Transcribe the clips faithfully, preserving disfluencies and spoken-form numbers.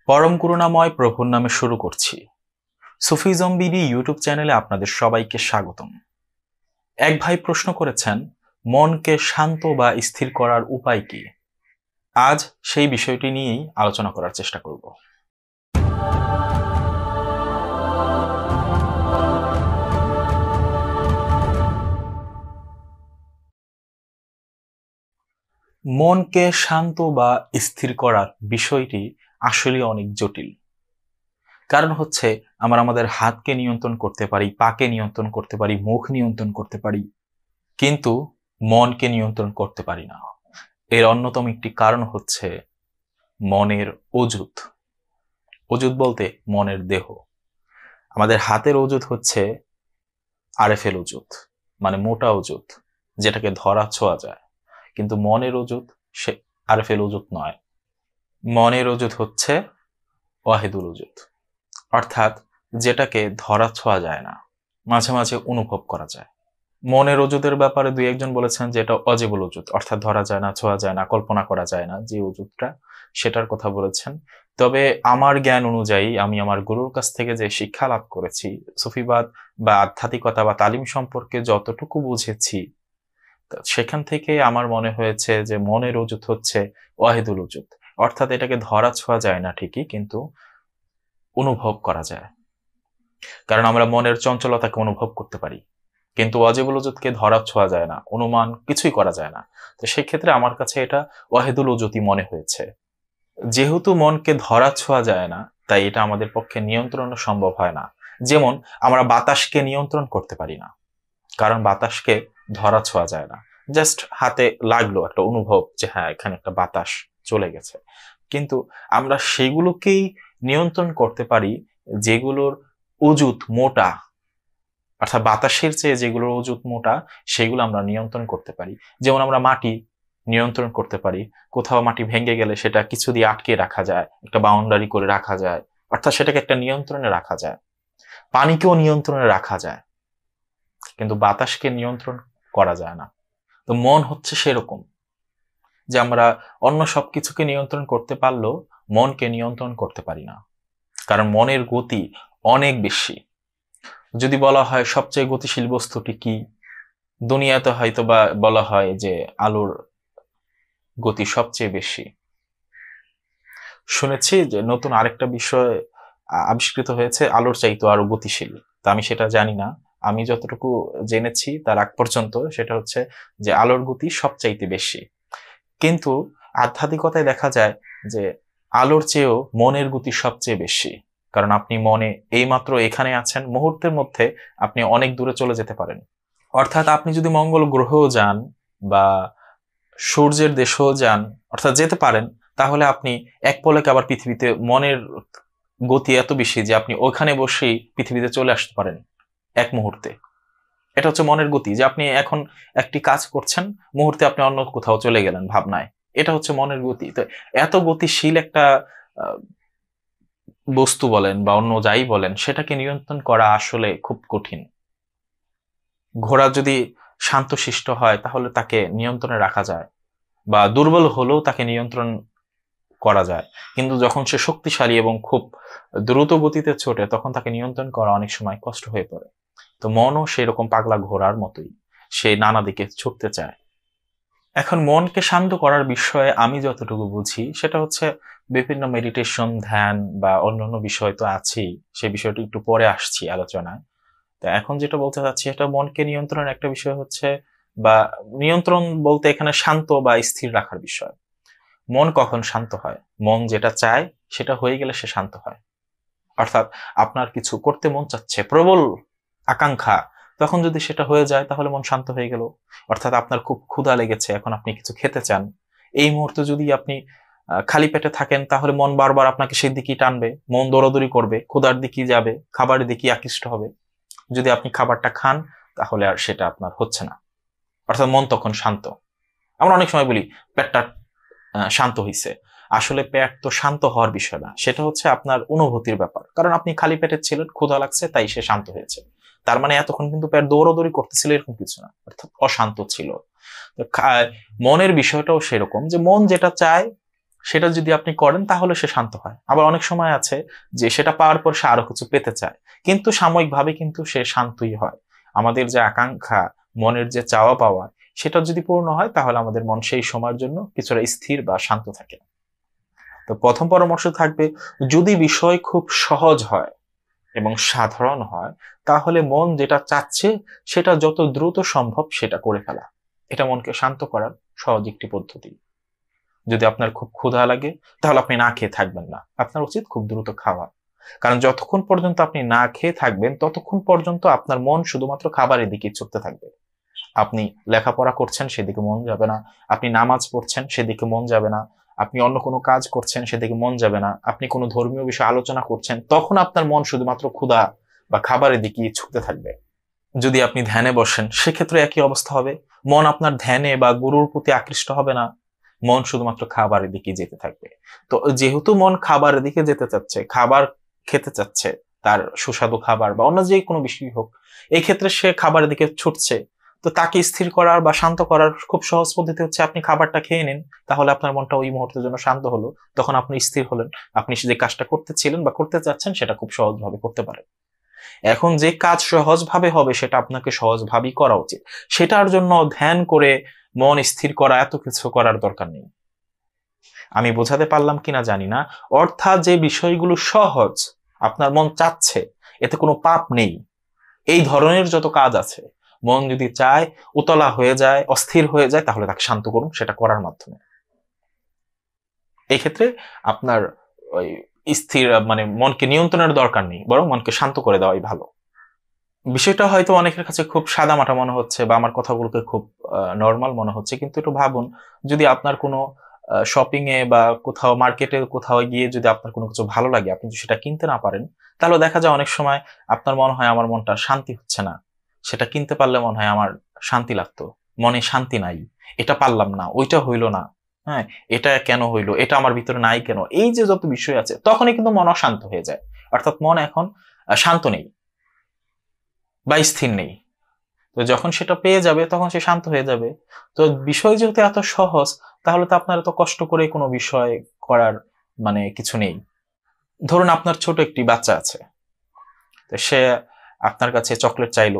পরম করুণাময় প্রভুর নামে শুরু করছি। সুফিজম বিডি ইউটিউব চ্যানেলে আপনাদের সবাইকে স্বাগতম। এক ভাই প্রশ্ন করেছেন, মনকে শান্ত বা স্থির করার উপায় কি? আজ সেই বিষয়টি নিয়েই আলোচনা করার চেষ্টা করব। মনকে শান্ত বা স্থির করার বিষয়টি আসলে অনেক জটিল। কারণ হচ্ছে আমরা আমাদের হাতকে নিয়ন্ত্রণ করতে পারি, পাকে নিয়ন্ত্রণ করতে পারি, মুখ নিয়ন্ত্রণ করতে পারি, কিন্তু মনকে নিয়ন্ত্রণ করতে পারি না। এর অন্যতম একটি কারণ হচ্ছে মনের অজুত। অজুত বলতে মনের দেহ। আমাদের হাতের অজুত হচ্ছে আরএফএল অজুত, মানে মোটা অজুত, যেটাকে ধরা ছোঁয়া যায়। কিন্তু মনের অজুত সে আরএফএল অজুত নয়। মনের অজুত হচ্ছে ওয়াহিদুল অজুত, অর্থাৎ যেটাকে ধরা ছোঁয়া যায় না, মাঝে মাঝে অনুভব করা যায়। মনের অজুতের ব্যাপারে দুই একজন বলেছেন যে এটা অজেবুল অজুত, অর্থাৎ ধরা যায় না, ছোঁয়া যায় না, কল্পনা করা যায় না, যে অজুতটা সেটার কথা বলেছেন। তবে আমার জ্ঞান অনুযায়ী, আমি আমার গুরুর কাছ থেকে যে শিক্ষা লাভ করেছি, সুফিবাদ বা আধ্যাত্মিকতা বা তালিম সম্পর্কে যতটুকু বুঝেছি, সেখান থেকে আমার মনে হয়েছে যে মনের অজুত হচ্ছে ওয়াহিদুল অজুত, অর্থাৎ এটাকে ধরা ছোঁয়া যায় না ঠিকই, কিন্তু অনুভব করা যায়। কারণ আমরা মনের চঞ্চলতাকে অনুভব করতে পারি, কিন্তু ওয়াজিবুল ওজুদকে ধরা ছোঁয়া যায় না, অনুমান কিছুই করা যায় না। তো সেই ক্ষেত্রে আমার কাছে এটা ওয়াহিদুল ওজুতই মনে হয়েছে। যেহেতু মনকে ধরা ছোঁয়া যায় না, তাই এটা আমাদের পক্ষে নিয়ন্ত্রণ সম্ভব হয় না। যেমন আমরা বাতাসকে নিয়ন্ত্রণ করতে পারি না, কারণ বাতাসকে ধরা ছোঁয়া যায় না। জাস্ট হাতে লাগলো একটা অনুভব যে হ্যাঁ, এখানে একটা বাতাস চলে গেছে। কিন্তু আমরা সেগুলোকেই নিয়ন্ত্রণ করতে পারি যেগুলোর অজুত মোটা, অর্থাৎ বাতাসের চেয়ে যেগুলোর অজুত মোটা, সেগুলো আমরা নিয়ন্ত্রণ করতে পারি। যেমন আমরা মাটি নিয়ন্ত্রণ করতে পারি, কোথাও মাটি ভেঙে গেলে সেটা কিছু দিয়ে আটকে রাখা যায়, একটা বাউন্ডারি করে রাখা যায়, অর্থাৎ সেটাকে একটা নিয়ন্ত্রণে রাখা যায়। পানিকেও নিয়ন্ত্রণে রাখা যায়, কিন্তু বাতাসকে নিয়ন্ত্রণ করা যায় না। তো মন হচ্ছে সেরকম, যে আমরা অন্য সবকিছুকে নিয়ন্ত্রণ করতে পারলেও মনকে নিয়ন্ত্রণ করতে পারি না, কারণ মনের গতি অনেক বেশি। যদি বলা হয় সবচেয়ে গতিশীল বস্তুটি কি, দুনিয়াতে হয়তো বা বলা হয় যে আলোর গতি সবচেয়ে বেশি। শুনেছি যে নতুন আরেকটা বিষয় আবিষ্কৃত হয়েছে, আলোর চাইতে আরো গতিশীল। তা আমি সেটা জানি না, আমি যতটুকু জেনেছি তার আগ পর্যন্ত সেটা হচ্ছে যে আলোর গতি সবচাইতে বেশি। কিন্তু আধ্যাত্মিকতায় দেখা যায় যে আলোর চেয়েও মনের গতি সবচেয়ে বেশি। কারণ আপনি মনে এইমাত্র এখানে আছেন, মুহূর্তের মধ্যে আপনি অনেক দূরে চলে যেতে পারেন। অর্থাৎ আপনি যদি মঙ্গল গ্রহেও যান বা সূর্যের দেশেও যান, অর্থাৎ যেতে পারেন, তাহলে আপনি এক পলকে আবার পৃথিবীতে, মনের গতি এত বেশি যে আপনি ওখানে বসেই পৃথিবীতে চলে আসতে পারেন এক মুহূর্তে। এটা হচ্ছে মনের গতি, যে আপনি এখন একটি কাজ করছেন, মুহূর্তে আপনি অন্য কোথাও চলে গেলেন ভাবনায়। এটা হচ্ছে মনের গতি। তো এত গতিশীল একটা বস্তু বলেন বা অন্য যাই বলেন, সেটাকে নিয়ন্ত্রণ করা আসলে খুব কঠিন। ঘোড়া যদি শান্তশিষ্ট হয় তাহলে তাকে নিয়ন্ত্রণে রাখা যায়, বা দুর্বল হলেও তাকে নিয়ন্ত্রণ করা যায়। কিন্তু যখন সে শক্তিশালী এবং খুব দ্রুত গতিতে ছোটে, তখন তাকে নিয়ন্ত্রণ করা অনেক সময় কষ্ট হয়ে পড়ে। তো মনও সেরকম পাগলা ঘোড়ার মতোই, সে নানা দিকে ছুটতে চায়। এখন মনকে শান্ত করার বিষয়ে আমি যতটুকু বুঝি, সেটা হচ্ছে বিভিন্ন মেডিটেশন, ধ্যান বা অন্যান্য বিষয় তো আছেই, সে বিষয়টি একটু পরে আসছি আলোচনায়। তো এখন যেটা বলতে চাচ্ছি, এটা মনকে নিয়ন্ত্রণের একটা বিষয় হচ্ছে, বা নিয়ন্ত্রণ বলতে এখানে শান্ত বা স্থির রাখার বিষয়। মন কখন শান্ত হয়? মন যেটা চায় সেটা হয়ে গেলে সে শান্ত হয়। অর্থাৎ আপনার কিছু করতে মন চাচ্ছে, প্রবল আকাঙ্ক্ষা, তখন যদি সেটা হয়ে যায় তাহলে মন শান্ত হয়ে গেল। অর্থাৎ আপনার খুব ক্ষুধা লেগেছে, এখন আপনি কিছু খেতে চান, এই মুহূর্তে যদি আপনি খালি পেটে থাকেন তাহলে মন বারবার আপনাকে সেই দিকেই টানবে, মন দৌড়াদৌড়ি করবে, ক্ষুধার দিকেই যাবে, খাবারের দিকেই আকৃষ্ট হবে। যদি আপনি খাবারটা খান তাহলে আর সেটা আপনার হচ্ছে না, অর্থাৎ মন তখন শান্ত। আমরা অনেক সময় বলি পেটটা শান্ত হইছে, আসলে পেট তো শান্ত হওয়ার বিষয় না, সেটা হচ্ছে আপনার অনুভূতির ব্যাপার। কারণ আপনি খালি পেটে ছিলেন, ক্ষুধা লাগছে, তাই সে শান্ত হয়েছে। তার মানে এতক্ষণ কিন্তু পেট দৌড়াদৌড়ি করতেছিল এরকম কিছু না, অর্থাৎ অশান্ত ছিল। মনের বিষয়টাও সেরকম, যে মন যেটা চায় সেটা যদি আপনি করেন তাহলে সে শান্ত হয়। আবার অনেক সময় আছে যে সেটা পাওয়ার পর সে আরো কিছু পেতে চায়, কিন্তু সাময়িকভাবে কিন্তু সে শান্তই হয়। আমাদের যে আকাঙ্ক্ষা, মনের যে চাওয়া পাওয়া, সেটা যদি পূর্ণ হয় তাহলে আমাদের মন সেই সময়ের জন্য কিছুটা স্থির বা শান্ত থাকে। তো প্রথম পরামর্শ থাকবে, যদি বিষয় খুব সহজ হয় এবং সাধারণ হয় তাহলে মন যেটা চাচ্ছে সেটা যত দ্রুত সম্ভব সেটা করে ফেলা। এটা মনকে শান্ত করার সহজ একটি পদ্ধতি। যদি আপনার খুব ক্ষুধা লাগে তাহলে আপনি না খেয়ে থাকবেন না, আপনার উচিত খুব দ্রুত খাওয়া। কারণ যতক্ষণ পর্যন্ত আপনি না খেয়ে থাকবেন ততক্ষণ পর্যন্ত আপনার মন শুধুমাত্র খাবারের দিকে ছুটতে থাকবে। আপনি লেখাপড়া করছেন সেদিকে মন যাবে না, আপনি নামাজ পড়ছেন সেদিকে মন যাবে না, আপনি অন্য কোনো কাজ করছেন সেদিকে মন যাবে না, আপনি কোনো ধর্মীয় বিষয়ে আলোচনা করছেন, তখন আপনার মন শুধুমাত্র ক্ষুধা বা খাবারের দিকে ছুটতে থাকবে। যদি আপনি ধ্যানে বসেন সেক্ষেত্রে একই অবস্থা হবে, মন আপনার ধ্যানে বা গুরুর প্রতি আকৃষ্ট হবে না, মন শুধুমাত্র খাবারের দিকে যেতে থাকবে। তো যেহেতু মন খাবারের দিকে যেতে চাচ্ছে, খাবার খেতে চাচ্ছে, তার সুস্বাদু খাবার বা অন্য যে কোনো বিষয় হোক, এই ক্ষেত্রে সে খাবারের দিকে ছুটছে, তো তাকে স্থির করার বা শান্ত করার খুব সহজ পদ্ধতি হচ্ছে আপনি খাবারটা খেয়ে নিন, তাহলে আপনার মনটা ওই মুহূর্তের জন্য শান্ত হলো, তখন আপনি স্থির হলেন, আপনি যে কাজটা করতেছিলেন বা করতে চাচ্ছেন সেটা খুব সহজভাবে করতে পারেন। এখন যে কাজ সহজভাবে হবে সেটা আপনাকে সহজভাবেই করা উচিত, সেটার জন্য ধ্যান করে মন স্থির করা এত কিছু করার দরকার নেই। আমি বোঝাতে পারলাম কিনা জানি না, অর্থাৎ যে বিষয়গুলো সহজ, আপনার মন চাচ্ছে, এতে কোনো পাপ নেই, এই ধরনের যত কাজ আছে, মন যদি চায় উতলা হয়ে যায়, অস্থির হয়ে যায়, তাহলে তাকে শান্ত করুন সেটা করার মাধ্যমে। এই ক্ষেত্রে আপনার ওই স্থির মানে মনকে নিয়ন্ত্রণের দরকার নেই, বরং মনকে শান্ত করে দেওয়াই ভালো। বিষয়টা হয়তো অনেকের কাছে খুব সাদামাটা মনে হচ্ছে বা আমার কথাগুলোকে খুব নর্মাল মনে হচ্ছে, কিন্তু একটু ভাবুন, যদি আপনার কোনো শপিং এ বা কোথাও মার্কেটে কোথাও গিয়ে যদি আপনার কোনো কিছু ভালো লাগে, আপনি যদি সেটা কিনতে না পারেন, তাহলে দেখা যায় অনেক সময় আপনার মনে হয় আমার মনটা শান্তি হচ্ছে না, সেটা কিনতে পারলে মনে হয় আমার শান্তি লাগতো, মনে শান্তি নাই, এটা পারলাম না, ওইটা হইলো না, হ্যাঁ এটা কেন হইলো, এটা আমার ভিতরে নাই কেন, এই যে যত বিষয় আছে, তখনই কিন্তু মন অশান্ত হয়ে যায়, অর্থাৎ মন এখন শান্ত নেই বা স্থির নেই। তো যখন সেটা পেয়ে যাবে তখন সে শান্ত হয়ে যাবে। তো বিষয় যেহেতু এত সহজ, তাহলে তো আপনার এত কষ্ট করে কোনো বিষয় করার মানে কিছু নেই। ধরুন আপনার ছোট একটি বাচ্চা আছে, তো সে আপনার কাছে চকলেট চাইলো,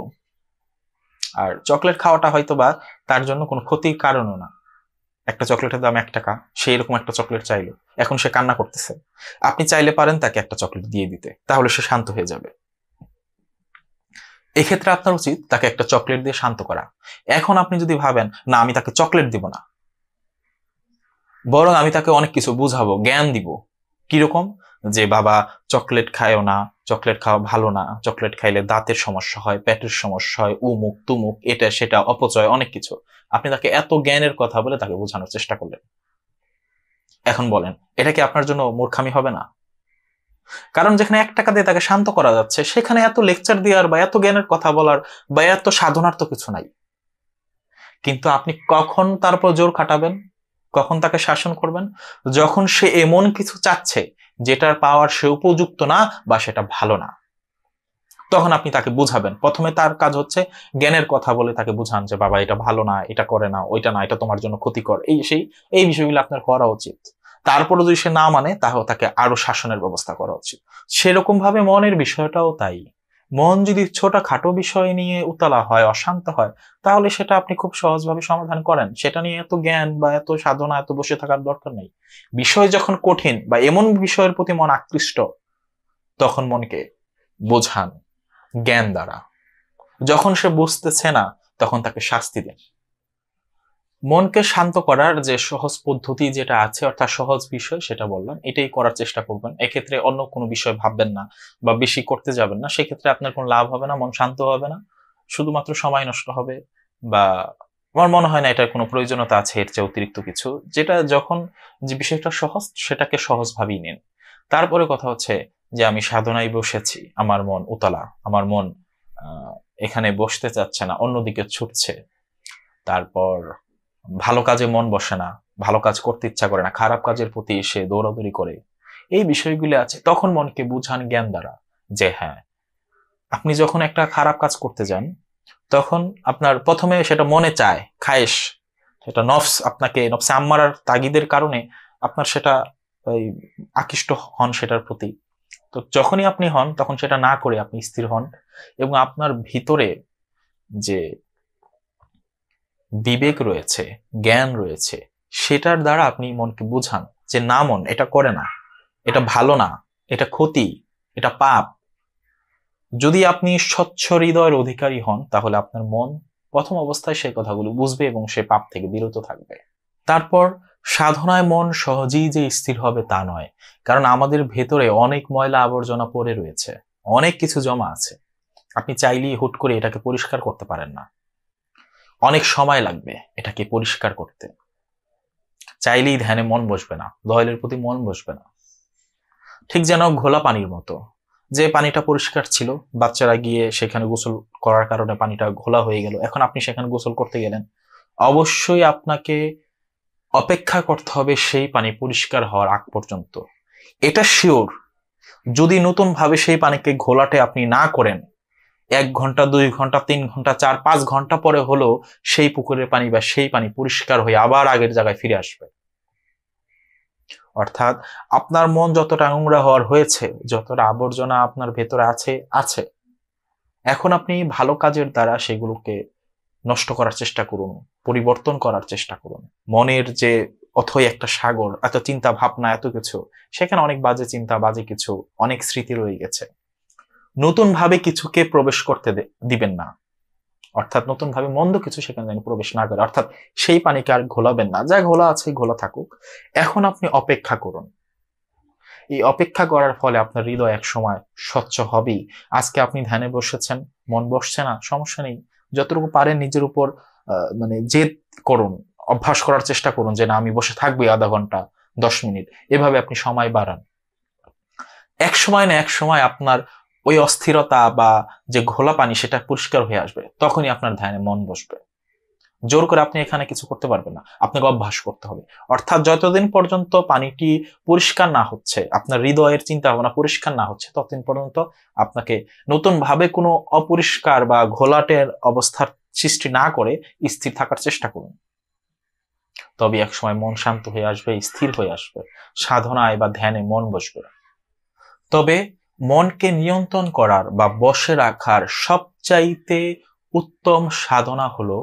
আর চকলেট খাওয়াটা হয়তো বা তার জন্য কোনো ক্ষতির কারণও না, একটা চকলেটের দাম এক টাকা, সে এরকম একটা চকলেট চাইলো, এখন সে কান্না করতেছে, আপনি চাইলে পারেন তাকে একটা চকলেট দিয়ে দিতে, তাহলে সে শান্ত হয়ে যাবে। এক্ষেত্রে আপনার উচিত তাকে একটা চকলেট দিয়ে শান্ত করা। এখন আপনি যদি ভাবেন না আমি তাকে চকলেট দিব না, বরং আমি তাকে অনেক কিছু বুঝাবো, জ্ঞান দিব, কিরকম, যে বাবা চকলেট খায়ও না, চকলেট খাওয়া ভালো না, চকলেট খাইলে দাঁতের সমস্যা হয়, পেটের সমস্যা হয়, উমুক তুমুক, এটা সেটা, অপচয়, অনেক কিছু, আপনি তাকে এত জ্ঞানের কথা বলে তাকে বোঝানোর চেষ্টা করলেন। এখন বলেন এটা কি আপনার জন্য মূর্খামি হবে না? কারণ যেখানে এক টাকা দিয়ে তাকে শান্ত করা যাচ্ছে, সেখানে এত লেকচার দেওয়ার বা এত জ্ঞানের কথা বলার বা এত সাধনার তো কিছু নাই। কিন্তু আপনি কখন তার উপর জোর খাটাবেন, কখন তাকে শাসন করবেন? যখন সে এমন কিছু চাচ্ছে যেটার পাওয়ার সে উপযুক্ত না বা সেটা ভালো না, তখন আপনি তাকে বুঝাবেন। প্রথমে তার কাজ হচ্ছে জ্ঞানের কথা বলে তাকে বুঝান যে বাবা এটা ভালো না, এটা করে না, ওইটা না, এটা তোমার জন্য ক্ষতিকর, এই সেই এই বিষয়গুলো আপনার করা উচিত। তারপরে যদি সে না মানে তাহলে তাকে আরো শাসনের ব্যবস্থা করা উচিত। সেরকম ভাবে মনের বিষয়টাও তাই। মন যদি ছোটখাটো বিষয় নিয়ে উতলা হয়, অশান্ত হয়, তাহলে সেটা আপনি খুব সহজভাবে সমাধান করেন, সেটা নিয়ে এত জ্ঞান বা এত সাধনা, এত বসে থাকার দরকার নেই। বিষয় যখন কঠিন বা এমন বিষয়ের প্রতি মন আকৃষ্ট, তখন মনকে বোঝান জ্ঞান দ্বারা। যখন সে বুঝতেছে না তখন তাকে শাস্তি দেন। মনকে শান্ত করার যে সহজ পদ্ধতি যেটা আছে, অর্থাৎ সহজ বিষয়, সেটা বললাম, এটাই করার চেষ্টা করবেন। এক্ষেত্রে অন্য কোনো বিষয় ভাববেন না বা বেশি করতে যাবেন না, সেক্ষেত্রে আপনার কোনো লাভ হবে না, মন শান্ত হবে না, শুধুমাত্র সময় নষ্ট হবে। বা আমার মনে হয় না এটার কোনো প্রয়োজনীয়তা আছে এর চেয়ে অতিরিক্ত কিছু। যেটা যখন যে বিষয়টা সহজ সেটাকে সহজভাবেই নিন। তারপরে কথা হচ্ছে যে আমি সাধনায় বসেছি, আমার মন উতলা, আমার মন আহ এখানে বসতে চাচ্ছে না, অন্যদিকে ছুটছে, তারপর ভালো কাজে মন বসে না, ভালো কাজ করতে ইচ্ছা করে না, খারাপ কাজের প্রতি সে দৌড়াদৌড়ি করে, এই বিষয়গুলি আছে, তখন মনকে বুঝান জ্ঞান দ্বারা যে হ্যাঁ, আপনি যখন একটা খারাপ কাজ করতে যান তখন আপনার প্রথমে সেটা মনে চায়, খায়েশ, সেটা নফস আপনাকে, নফসে আম্মারার তাগিদের কারণে আপনার সেটা ওই আকৃষ্ট হন সেটার প্রতি। তো যখনই আপনি হন তখন সেটা না করে আপনি স্থির হন এবং আপনার ভিতরে যে বিবেক রয়েছে, জ্ঞান রয়েছে, সেটার দ্বারা আপনি মনকে বুঝান যে না মন, এটা করে না, এটা ভালো না, এটা ক্ষতি, এটা পাপ। যদি আপনি স্বচ্ছ হৃদয়ের অধিকারী হন তাহলে আপনার মন প্রথম অবস্থায় সেই কথাগুলো বুঝবে এবং সে পাপ থেকে বিরত থাকবে। তারপর সাধনায় মন সহজেই যে স্থির হবে তা নয়, কারণ আমাদের ভেতরে অনেক ময়লা আবর্জনা পড়ে রয়েছে, অনেক কিছু জমা আছে। আপনি চাইলেই হুট করে এটাকে পরিষ্কার করতে পারেন না, অনেক সময় লাগবে এটাকে পরিষ্কার করতে। চাইলেই ধ্যানে মন বসবে না, দয়ালের প্রতি মন বসবে না। ঠিক যেন ঘোলা পানির মতো, যে পানিটা পরিষ্কার ছিল, বাচ্চারা গিয়ে সেখানে গোসল করার কারণে পানিটা ঘোলা হয়ে গেল, এখন আপনি সেখানে গোসল করতে গেলেন, অবশ্যই আপনাকে অপেক্ষা করতে হবে সেই পানি পরিষ্কার হওয়ার আগ পর্যন্ত। এটা শিওর। যদি নতুন ভাবে সেই পানিকে ঘোলাটে আপনি না করেন, এক ঘন্টা, দুই ঘন্টা, তিন ঘন্টা, চার পাঁচ ঘন্টা পরে হলো সেই পুকুরের পানি বা সেই পানি পরিষ্কার হয়ে আবার আগের জায়গায় ফিরে আসবে। অর্থাৎ আপনার মন যতটা নোংরা হওয়ার হয়েছে, যতটা আবর্জনা আপনার ভেতরে আছে আছে এখন আপনি ভালো কাজের দ্বারা সেগুলোকে নষ্ট করার চেষ্টা করুন, পরিবর্তন করার চেষ্টা করুন। মনের যে অথই একটা সাগর, এত চিন্তা ভাবনা, এত কিছু, সেখানে অনেক বাজে চিন্তা, বাজে কিছু, অনেক স্মৃতি রয়ে গেছে। নতুন ভাবে কিছুকে প্রবেশ করতে দিবেন না, অর্থাৎ নতুন ভাবে মন্দ কিছু সেখানে যেন প্রবেশ না করে। অর্থাৎ সেই পানিকে আর ঘোলাবেন না, যা ঘোলা আছে ঘোলা থাকুক। এখন আপনি অপেক্ষা করুন। এই অপেক্ষা করার ফলে আপনার হৃদয় এক সময় স্বচ্ছ হবেই। আজকে আপনি ধ্যানে বসেছেন, মন বসছে না, সমস্যা নেই। যতটুকু পারেন নিজের উপর আহ মানে জেদ করুন, অভ্যাস করার চেষ্টা করুন যে না আমি বসে থাকবোই আধা ঘন্টা, দশ মিনিট, এভাবে আপনি সময় বাড়ান। এক সময় না এক সময় আপনার ওই অস্থিরতা বা যে ঘোলা পানি সেটা পরিষ্কার হয়ে আসবে, তখনই আপনার ধ্যানে মন বসবে। জোর করে আপনি এখানে কিছু করতে পারবেন না, আপনাকে অভ্যাস করতে হবে। অর্থাৎ যতদিন পর্যন্ত পানিটি পরিষ্কার না হচ্ছে, আপনার হৃদয়ের চিন্তা ভাবনা পরিষ্কার না হচ্ছে, ততদিন পর্যন্ত আপনাকে নতুন ভাবে কোনো অপরিষ্কার বা ঘোলাটের অবস্থার সৃষ্টি না করে স্থির থাকার চেষ্টা করুন। তবে এক সময় মন শান্ত হয়ে আসবে, স্থির হয়ে আসবে, সাধনায় বা ধ্যানে মন বসবে। তবে মনকে নিয়ন্ত্রণ করার বা বশে রাখার সবচাইতে উত্তম সাধনা হলো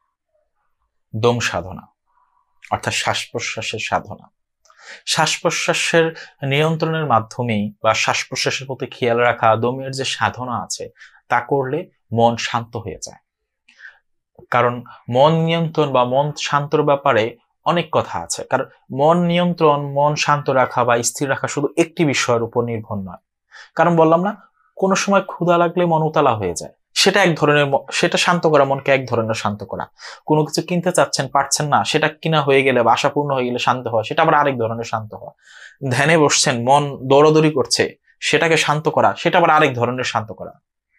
দম সাধনা, অর্থাৎ শ্বাস প্রশ্বাসের সাধনা। শ্বাস প্রশ্বাসের নিয়ন্ত্রণের মাধ্যমেই বা শ্বাস প্রশ্বাসের প্রতি খেয়াল রাখা, দমের যে সাধনা আছে তা করলে মন শান্ত হয়ে যায়। কারণ মন নিয়ন্ত্রণ বা মন শান্তর ব্যাপারে অনেক কথা আছে। কারণ মন নিয়ন্ত্রণ, মন শান্ত রাখা বা স্থির রাখা শুধু একটি বিষয়ের উপর নির্ভর নয়। কারণ বললাম না, কোনো সময় ক্ষুধা লাগলে মন উতলা হয়ে যায়, সেটা এক ধরনের, সেটা শান্ত করা, মনকে এক ধরনের শান্ত করা। কোনো কিছু কিনতে চাচ্ছেন, পারছেন না, সেটা কিনা হয়ে গেলে বা আশা পূর্ণ হয়ে গেলে শান্ত হওয়া, সেটা আবার আরেক ধরনের শান্ত হওয়া। ধ্যানে বসছেন, মন দৌড়াদৌড়ি করছে, সেটাকে শান্ত করা, সেটা আবার আরেক ধরনের শান্ত করা।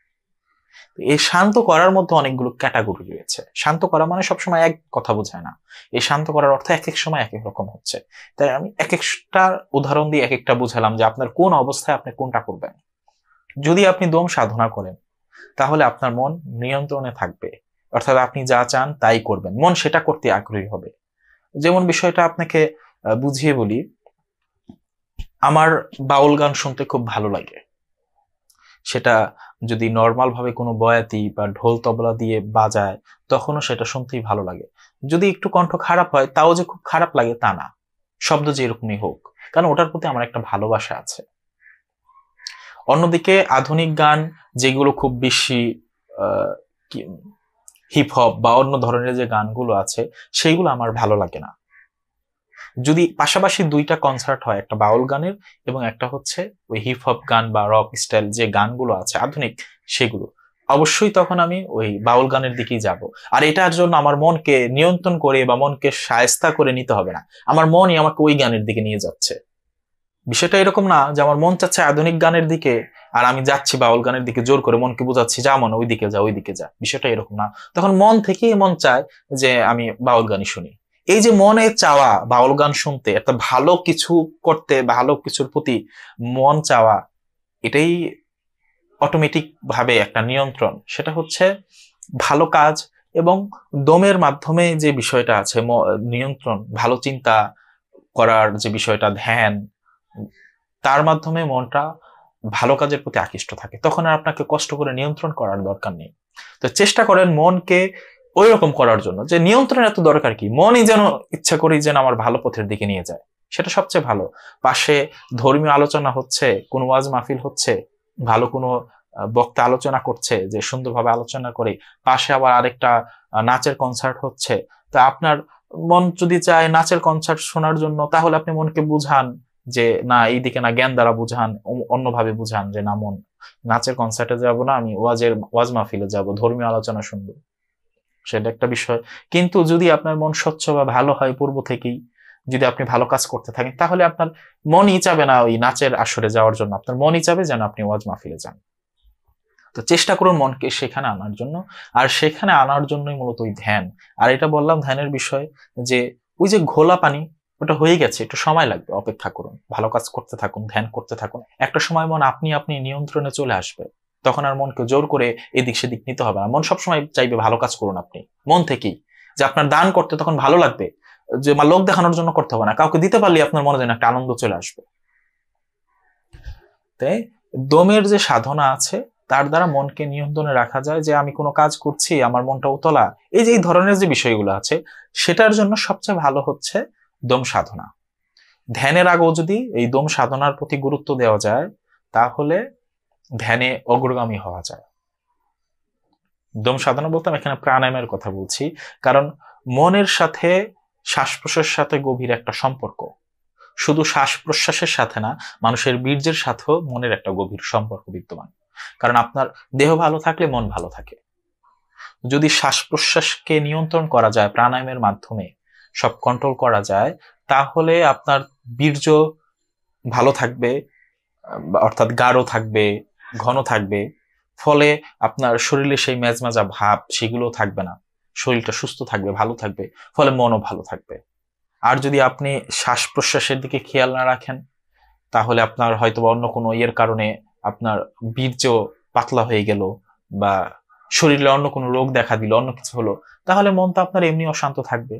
এই শান্ত করার মধ্যে অনেকগুলো ক্যাটাগরি রয়েছে। শান্ত করা মানে সবসময় এক কথা বোঝায় না। এই শান্ত করার অর্থ এক এক সময় এক এক রকম হচ্ছে। তাই আমি এক একটা উদাহরণ দিয়ে এক একটা বুঝালাম যে আপনার কোন অবস্থায় আপনি কোনটা করবেন। যদি আপনি দম সাধনা করেন তাহলে আপনার মন নিয়ন্ত্রণে থাকবে, অর্থাৎ আপনি যা চান তাই করবেন, মন সেটা করতে আগ্রহী হবে। যেমন বিষয়টা আপনাকে বুঝিয়ে বলি, আমার বাউল গান শুনতে খুব ভালো লাগে। সেটা যদি নর্মাল ভাবে কোনো বয়াতি বা ঢোল তবলা দিয়ে বাজায় তখনও সেটা শুনতেই ভালো লাগে। যদি একটু কণ্ঠ খারাপ হয় তাও যে খুব খারাপ লাগে তা না, শব্দ যেরকমই হোক, কারণ ওটার প্রতি আমার একটা ভালোবাসা আছে। অন্যদিকে আধুনিক গান যেগুলো খুব বেশি হিপ হপ বা অন্য ধরনের যে গানগুলো আছে সেইগুলো আমার ভালো লাগে না। যদি পাশাপাশি দুইটা কনসার্ট হয়, একটা বাউল গানের এবং একটা হচ্ছে ওই হিপ হপ গান বা রক স্টাইল যে গানগুলো আছে আধুনিক, সেগুলো অবশ্যই তখন আমি ওই বাউল গানের দিকেই যাব। আর এটার জন্য আমার মনকে নিয়ন্ত্রণ করে বা মনকে শায়েস্তা করে নিতে হবে না, আমার মনই আমাকে ওই গানের দিকে নিয়ে যাচ্ছে। বিষয়টা এরকম না যে আমার মন চাচ্ছে আধুনিক গানের দিকে আর আমি যাচ্ছি বাউল গানের দিকে, জোর করে মনকে বোঝাচ্ছি যা মন ওই দিকে যা, ওই দিকে যা। বিষয়টা এরকম না, তখন মন থেকেই মন চায় যে আমি বাউল গানই শুনি। এই যে মনে চাওয়া বাউল গান শুনতে, একটা ভালো কিছু করতে, ভালো কিছুর প্রতি মন চাওয়া, এটাই অটোমেটিক ভাবে একটা নিয়ন্ত্রণ। সেটা হচ্ছে ভালো কাজ এবং দমের মাধ্যমে যে বিষয়টা আছে নিয়ন্ত্রণ, ভালো চিন্তা, করার যে বিষয়টা, ধ্যান, তার মাধ্যমে মনটা ভালো কাজের প্রতি আকৃষ্ট থাকে। তখন আর আপনাকে কষ্ট করে নিয়ন্ত্রণ করার দরকার নেই। তো চেষ্টা করেন মনকে ওই রকম করার জন্য যে নিয়ন্ত্রণের এত দরকার কি, মনই যেন ইচ্ছা করি যেন আমার ভালো পথের দিকে নিয়ে যায়, সেটা সবচেয়ে ভালো। পাশে ধর্মীয় আলোচনা হচ্ছে, কোনো ওয়াজ মাহফিল হচ্ছে, ভালো কোনো বক্তা আলোচনা করছে যে সুন্দরভাবে আলোচনা করে, পাশে আবার আরেকটা নাচের কনসার্ট হচ্ছে, তা আপনার মন যদি চায় নাচের কনসার্ট শোনার জন্য, তাহলে আপনি মনকে বুঝান যে না এইদিকে না, জ্ঞান দ্বারা বুঝান, অন্যভাবে বুঝান যে না, মন নাচের কনসার্টে যাব না, আমি ওয়াজের ওয়াজ মাহফিলে যাব, ধর্মীয় আলোচনা শুনবো, সেটা একটা বিষয়। কিন্তু যদি আপনার মন স্বচ্ছ বা ভালো হয় পূর্ব থেকেই, যদি আপনি ভালো কাজ করতে থাকেন, তাহলে আপনার মনই চাবে না ওই নাচের আসরে যাওয়ার জন্য, আপনার মনই চাবে যেন আপনি ওয়াজ মাহফিলে যান। তো চেষ্টা করুন মনকে সেখানে আনার জন্য, আর সেখানে আনার জন্যই মূলত ওই ধ্যান। আর এটা বললাম ধ্যানের বিষয় যে ওই যে ঘোলা পানি, ওটা হয়ে গেছে, একটু সময় লাগবে, অপেক্ষা করুন, ভালো কাজ করতে থাকুন, ধ্যান করতে থাকুন, একটা সময় মন আপনি আপনি নিয়ন্ত্রণে চলে আসবে। তখন আর মনকে জোর করে এদিক সেদিক নিতে হবে না। মন সবসময় চাইবে ভালো কাজ করুন আপনি, মন থেকেই, যে আপনার দান করতে তখন ভালো লাগবে, যে লোক দেখানোর জন্য করতে হবে না, কাউকে দিতে পারলে আপনার মনে যেন একটা আনন্দ চলে আসবে। তাই দমের যে সাধনা আছে তার দ্বারা মনকে নিয়ন্ত্রণে রাখা যায়, যে আমি কোনো কাজ করছি আমার মনটা উতলা, এই যে এই ধরনের যে বিষয়গুলো আছে, সেটার জন্য সবচেয়ে ভালো হচ্ছে দম সাধনা। ধ্যানের আগেও যদি এই দম সাধনার প্রতি গুরুত্ব দেওয়া যায়, তাহলে ধ্যানে অগ্রগামী হওয়া যায়। দম সাধনা বলতে আমি এখানে প্রাণায়ামের কথা বলছি, কারণ মনের সাথে শ্বাস প্রশ্বাসের সাথে গভীর একটা সম্পর্ক। শুধু শ্বাস প্রশ্বাসের সাথে না, মানুষের বীর্যের সাথেও মনের একটা গভীর সম্পর্ক বিদ্যমান। কারণ আপনার দেহ ভালো থাকলে মন ভালো থাকে। যদি শ্বাস প্রশ্বাসকে নিয়ন্ত্রণ করা যায়, প্রাণায়ামের মাধ্যমে সব কন্ট্রোল করা যায়, তাহলে আপনার বীর্য ভালো থাকবে, অর্থাৎ গাঢ় থাকবে, ঘন থাকবে, ফলে আপনার শরীরে সেই মেজমেজা ভাব সেগুলো থাকবে না, শরীরটা সুস্থ থাকবে, ভালো থাকবে, ফলে মনও ভালো থাকবে। আর যদি আপনি শ্বাস প্রশ্বাসের দিকে খেয়াল না রাখেন, তাহলে আপনার হয়তো অন্য কোনো ইয়ের কারণে আপনার বীর্য পাতলা হয়ে গেল, বা শরীরে অন্য কোনো রোগ দেখা দিল, অন্য কিছু হলো, তাহলে মন তো আপনার এমনি অশান্ত থাকবে।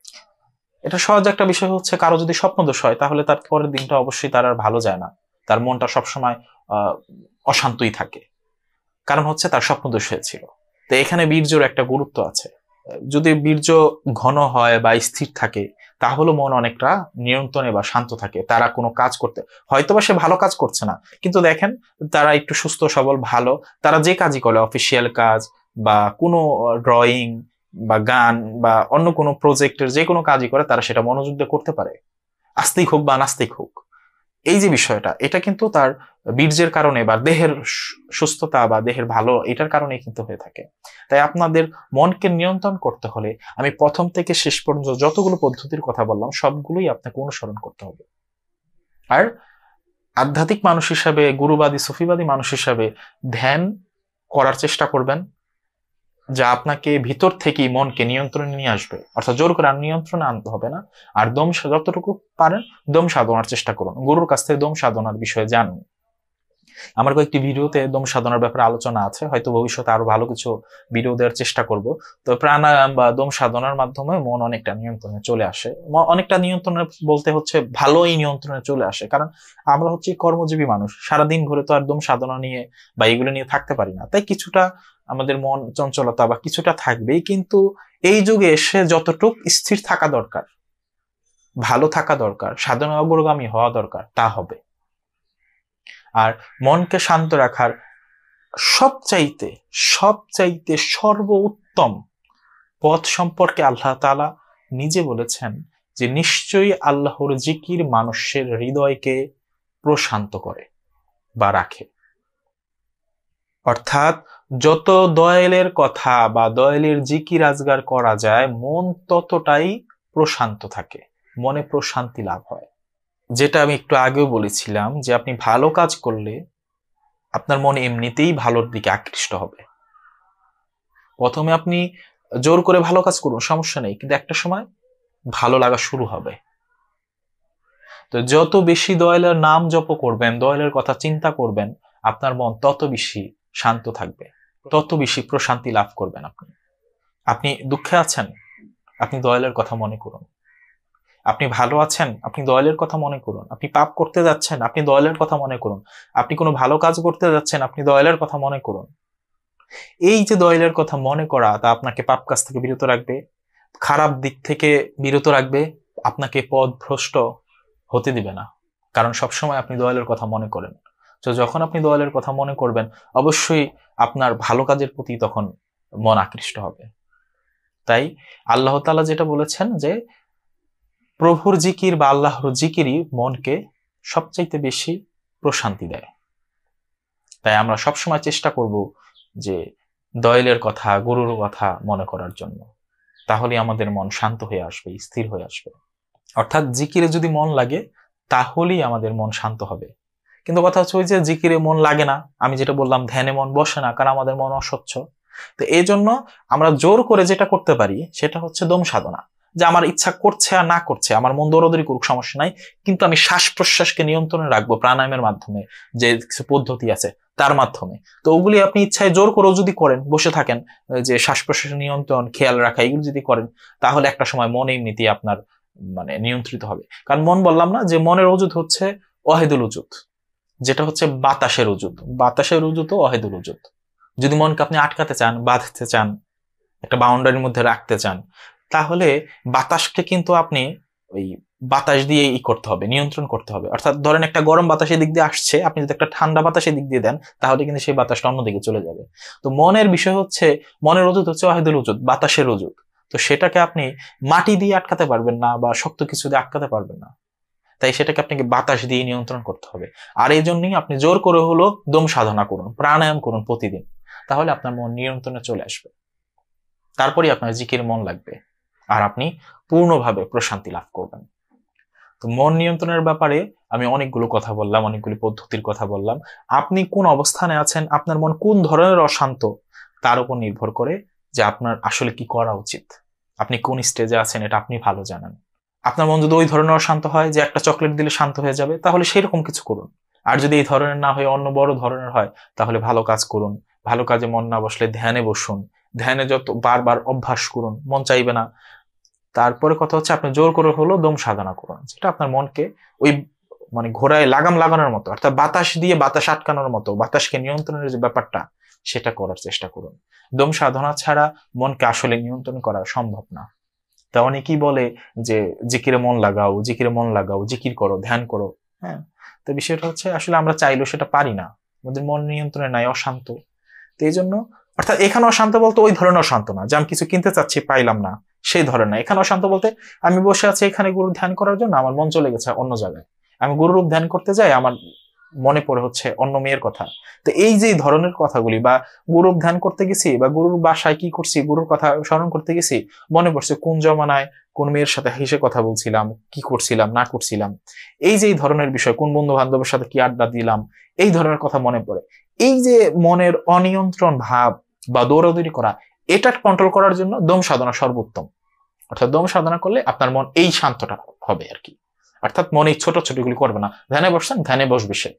এটা সহজ একটা বিষয় হচ্ছে, কারো যদি স্বপ্নদোষ হয়, তাহলে তার পরের দিনটা অবশ্যই তার আর ভালো যায় না, তার মনটা সবসময় আহ অশান্তই থাকে, কারণ হচ্ছে তার স্বপ্নদোষ হয়েছিল। তো এখানে বীর্যর একটা গুরুত্ব আছে। যদি বীর্য ঘন হয় বা স্থির থাকে, তাহলে মন অনেকটা নিয়ন্ত্রণে বা শান্ত থাকে, তারা কোনো কাজ করতে, হয়তোবা সে ভালো কাজ করছে না, কিন্তু দেখেন তারা একটু সুস্থ সবল ভালো, তারা যে কাজই করে, অফিসিয়াল কাজ বা কোনো ড্রয়িং বা গান বা অন্য কোনো প্রজেক্টের যে কোনো কাজই করে, তারা সেটা মনোযোগ দিয়ে করতে পারে, আস্তিক হোক বা নাস্তিক হোক। এই যে বিষয়টা, এটা কিন্তু তার বীর্যের কারণে বা দেহের সুস্থতা বা দেহের ভালো, এটার কারণে কিন্তু হয়ে থাকে। তাই আপনাদের মনকে নিয়ন্ত্রণ করতে হলে আমি প্রথম থেকে শেষ পর্যন্ত যতগুলো পদ্ধতির কথা বললাম, সবগুলোই আপনাকে অনুসরণ করতে হবে। আর আধ্যাত্মিক মানুষ হিসাবে, গুরুবাদী সুফিবাদী মানুষ হিসাবে ধ্যান করার চেষ্টা করবেন, যা আপনাকে ভিতর থেকেই মনকে নিয়ন্ত্রণে নিয়ে আসবে, অর্থাৎ জোর করে আর নিয়ন্ত্রণে আনতে হবে না। আর দম যতটুকু পারেন দম সাধনার চেষ্টা করুন, গুরুর কাছ থেকে দম সাধনার বিষয়ে জানুন। আমার কয়েকটি ভিডিওতে দম সাধনার ব্যাপারে আলোচনা আছে, হয়তো ভবিষ্যতে আরো ভালো কিছু ভিডিও দেওয়ার চেষ্টা করব। তো প্রাণায়াম বা দম সাধনার মাধ্যমে মন অনেকটা নিয়ন্ত্রণে চলে আসে, অনেকটা নিয়ন্ত্রণে বলতে হচ্ছে ভালোই নিয়ন্ত্রণে চলে আসে, কারণ আমরা হচ্ছে কর্মজীবী মানুষ, সারাদিন ভরে তো আর দম সাধনা নিয়ে বা এগুলো নিয়ে থাকতে পারি না, তাই কিছুটা আমাদের মন চঞ্চলতা বা কিছুটা থাকবেই। কিন্তু এই যুগে এসে যতটুক স্থির থাকা দরকার, ভালো থাকা দরকার, সাধনা অগ্রগামী হওয়া দরকার, তা হবে। আর মনকে শান্ত রাখার সবচাইতে সবচাইতে সর্বোত্তম পথ সম্পর্কে আল্লাহ তাআলা নিজে বলেছেন যে নিশ্চয়ই আল্লাহর জিকির মানুষের হৃদয়কে প্রশান্ত করে বা রাখে। অর্থাৎ যত দয়ালের কথা বা দয়ালের জিকির আজগার করা যায়, মন ততটাই প্রশান্ত থাকে, মনে প্রশান্তি লাভ হয়। যেটা আমি একটু আগেও বলেছিলাম যে আপনি ভালো কাজ করলে আপনার মন এমনিতেই ভালোর দিকে আকৃষ্ট হবে। প্রথমে আপনি জোর করে ভালো কাজ করুন, সমস্যা নেই, কিন্তু একটা সময় ভালো লাগা শুরু হবে। তো যত বেশি দয়ালের নাম জপ করবেন, দয়ালের কথা চিন্তা করবেন, আপনার মন তত বেশি শান্ত থাকবে, তত বেশি প্রশান্তি লাভ করবেন। আপনি আপনি দুঃখে আছেন, আপনি দয়ালের কথা মনে করুন, আপনি ভালো আছেন, আপনি দয়ালের কথা মনে করুন। আপনি পাপ করতে যাচ্ছেন, আপনি দয়ালের কথা মনে করুন। আপনি কোনো ভালো কাজ করতে যাচ্ছেন, আপনি দয়ালের কথা মনে করুন। এই যে দয়ালের কথা মনে করা, তা আপনাকে পাপ কাজ থেকে বিরত রাখবে, খারাপ দিক থেকে বিরত রাখবে, আপনাকে পথভ্রষ্ট হতে দিবে না। কারণ সবসময় আপনি দয়ালের কথা মনে করেন। তো যখন আপনি দয়ালের কথা মনে করবেন, অবশ্যই আপনার ভালো কাজের প্রতি তখন মন আকৃষ্ট হবে। তাই আল্লাহ তাআলা যেটা বলেছেন যে প্রভুর জিকির বা আল্লাহর জিকিরই মনকে সবচাইতে বেশি প্রশান্তি দেয়। তাই আমরা সবসময় চেষ্টা করব যে দয়ালের কথা, গুরুর কথা মনে করার জন্য। তাহলে আমাদের মন শান্ত হয়ে আসবে, স্থির হয়ে আসবে। অর্থাৎ জিকিরে যদি মন লাগে তাহলেই আমাদের মন শান্ত হবে। কিন্তু কথা হচ্ছে ওই যে জিকিরে মন লাগে না, আমি যেটা বললাম ধ্যানে মন বসে না, কারণ আমাদের মন অস্বচ্ছ। তো এই জন্য আমরা জোর করে যেটা করতে পারি সেটা হচ্ছে দম সাধনা। যে আমার ইচ্ছা করছে আর না করছে, আমার মন দৌড়াদৌড়ি করুক, সমস্যা নাই, কিন্তু আমি শ্বাস প্রশ্বাসকে নিয়ন্ত্রণে রাখবো প্রাণায়ামের মাধ্যমে, যে কিছু পদ্ধতি আছে তার মাধ্যমে। তো ওগুলি আপনি ইচ্ছায় জোর করেও যদি করেন, বসে থাকেন, যে শ্বাস প্রশ্বাসের নিয়ন্ত্রণ, খেয়াল রাখা, এগুলো যদি করেন, তাহলে একটা সময় মন এমনিতেই আপনার মানে নিয়ন্ত্রিত হবে। কারণ মন বললাম না যে মনের ওজুদ হচ্ছে ওয়াহিদুল উজুদ, যেটা হচ্ছে বাতাসের উজুদ। বাতাসের উজুদ ও ওয়াহিদুল উজুদ। যদি মনকে আপনি আটকাতে চান, বাঁধতে চান, একটা বাউন্ডারির মধ্যে রাখতে চান, তাহলে বাতাসকে কিন্তু আপনি ওই বাতাস দিয়ে ই করতে হবে, নিয়ন্ত্রণ করতে হবে। অর্থাৎ ধরেন একটা গরম বাতাস এদিক দিয়ে আসছে, আপনি যদি একটা ঠান্ডা বাতাস এদিক দিয়ে দেন, তাহলে কিন্তু সেই বাতাসটা অন্যদিকে চলে যাবে। তো মনের বিষয় হচ্ছে, মনের ওজুদ হচ্ছে ওয়াহিদুল উজুদ, বাতাসের ওজুদ। তো সেটাকে আপনি মাটি দিয়ে আটকাতে পারবেন না বা শক্ত কিছু দিয়ে আটকাতে পারবেন না। তাই সেটাকে আপনাকে বাতাস দিয়ে নিয়ন্ত্রণ করতে হবে। আর এই জন্যই আপনি জোর করে হলো দম সাধনা করুন, প্রাণায়াম করুন প্রতিদিন, তাহলে আপনার মন নিয়ন্ত্রণে চলে আসবে। তারপরে আপনার জিকির মন লাগবে আর আপনি পূর্ণভাবে প্রশান্তি লাভ করবেন। তো মন নিয়ন্ত্রণের ব্যাপারে আমি অনেকগুলো কথা বললাম, অনেকগুলো পদ্ধতির কথা বললাম। আপনি কোন অবস্থানে আছেন, আপনার মন কোন ধরনের অশান্ত, তার উপর নির্ভর করে যে আপনার আসলে কি করা উচিত। আপনি কোন স্টেজে আছেন এটা আপনি ভালো জানেন। আপনার মন যদি ওই ধরনের অশান্ত হয় যে একটা চকলেট দিলে শান্ত হয়ে যাবে, তাহলে সেরকম কিছু করুন। আর যদি এই ধরনের না হয়ে অন্য বড় ধরনের হয়, তাহলে ভালো কাজ করুন। ভালো কাজে মন না বসলে ধ্যানে বসুন। ধ্যানে যত বারবার অভ্যাস করুন, মন চাইবে না। তারপরে কথা হচ্ছে আপনি জোর করে হলো দম সাধনা করুন, যেটা আপনার মনকে ওই মানে ঘোড়ায় লাগাম লাগানোর মতো, অর্থাৎ বাতাস দিয়ে বাতাস আটকানোর মতো, বাতাসকে নিয়ন্ত্রণের যে ব্যাপারটা, সেটা করার চেষ্টা করুন। দম সাধনা ছাড়া মনকে আসলে নিয়ন্ত্রণ করা সম্ভব না। তা অনেকেই বলে যে জিকিরে মন লাগাও, জিকিরে মন লাগাও, জিকির করো, ধ্যান করো। হ্যাঁ, তো বিষয়টা হচ্ছে আসলে আমরা চাইলেও সেটা পারি না, আমাদের মন নিয়ন্ত্রণে নাই, অশান্ত। তো এই জন্য, অর্থাৎ এখানে অশান্ত বলতে ওই ধরনের অশান্ত না যে আমি কিছু কিনতে চাচ্ছি পাইলাম না, সেই ধরনের। এখানে অশান্ত বলতে আমি বসে আছি এখানে গুরু ধ্যান করার জন্য, আমার মন চলে গেছে অন্য জায়গায়, আমি গুরুরূপ ধ্যান করতে যাই, আমার মনে পড়ে হচ্ছে অন্য মেয়ের কথা। তো এই যে ধরনের কথাগুলি, বা গুরুর ধ্যান করতে গেছি বা গুরুর বাসায় কি করছি, গুরুর কথা স্মরণ করতে গেছি, মনে পড়ছে কোন জমানায় কোন মেয়ের সাথে হেসে কথা বলছিলাম, কি করছিলাম না করছিলাম, এই যে ধরনের বিষয়, কোন বন্ধু বান্ধবের সাথে কি আড্ডা দিলাম, এই ধরনের কথা মনে পড়ে। এই যে মনের অনিয়ন্ত্রণ ভাব বা দৌড়াদৌড়ি করা, এটা কন্ট্রোল করার জন্য দম সাধনা সর্বোত্তম। অর্থাৎ দম সাধনা করলে আপনার মন এই শান্তটা হবে আর কি। অর্থাৎ মনে ছোট ছোট গুলি করবে না। ধ্যানে বসছেন, ধ্যানে বসবে সে।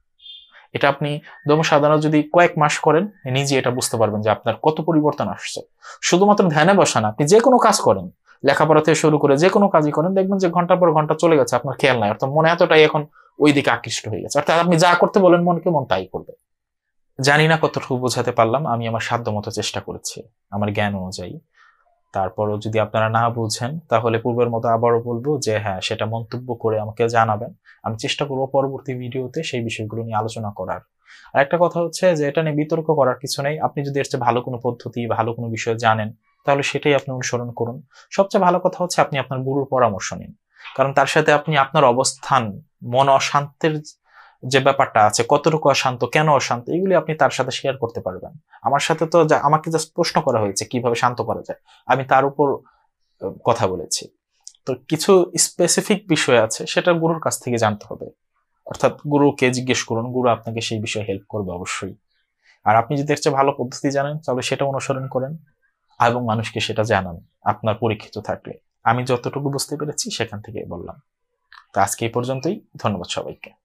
এটা আপনি দম সাধনা যদি কয়েক মাস করেন, নিজে এটা বুঝতে পারবেন যে আপনার কত পরিবর্তন আসছে। শুধুমাত্র ধ্যানে বসা না, আপনি যে কোনো কাজ করেন, লেখাপড়া থেকে শুরু করে যে কোনো কাজই করেন, দেখবেন যে ঘন্টার পর ঘন্টা চলে গেছে, আপনার খেয়াল নাই। অর্থাৎ মনে এতটাই এখন ওই দিকে আকৃষ্ট হয়ে গেছে। অর্থাৎ আপনি যা করতে বলেন মনকে, মন তাই করবে। জানি না কতটুকু বোঝাতে পারলাম, আমি আমার সাধ্য মতো চেষ্টা করেছি আমার জ্ঞান অনুযায়ী। তারপরও যদি আপনারা না বুঝেন, তাহলে পূর্বের মতো আবারও বলবো যে হ্যাঁ, সেটা মন্তব্য করে আমাকে জানাবেন। আমি চেষ্টা করবো পরবর্তী ভিডিওতে সেই বিষয়গুলো নিয়ে আলোচনা করার। আর একটা কথা হচ্ছে যে এটা নিয়ে বিতর্ক করার কিছু নেই। আপনি যদি এর চেয়ে ভালো কোনো পদ্ধতি, ভালো কোনো বিষয় জানেন, তাহলে সেটাই আপনি অনুসরণ করুন। সবচেয়ে ভালো কথা হচ্ছে আপনি আপনার গুরুর পরামর্শ নিন, কারণ তার সাথে আপনি আপনার অবস্থান, মন অশান্তের যে ব্যাপারটা আছে, কতটুকু অশান্ত, কেন অশান্ত, এগুলি আপনি তার সাথে শেয়ার করতে পারবেন। আমার সাথে তো আমাকে জাস্ট প্রশ্ন করা হয়েছে কিভাবে শান্ত করা যায়, আমি তার উপর কথা বলেছি। তো কিছু স্পেসিফিক বিষয় আছে, সেটা গুরুর কাছ থেকে জানতে হবে। অর্থাৎ গুরুকে জিজ্ঞেস করুন, গুরু আপনাকে সেই বিষয়ে হেল্প করবে অবশ্যই। আর আপনি যদি এর চেয়ে ভালো পদ্ধতি জানেন, তাহলে সেটা অনুসরণ করেন এবং মানুষকে সেটা জানান আপনার পরীক্ষিত থাকলে। আমি যতটুকু বুঝতে পেরেছি সেখান থেকে বললাম। তো আজকে এই পর্যন্তই। ধন্যবাদ সবাইকে।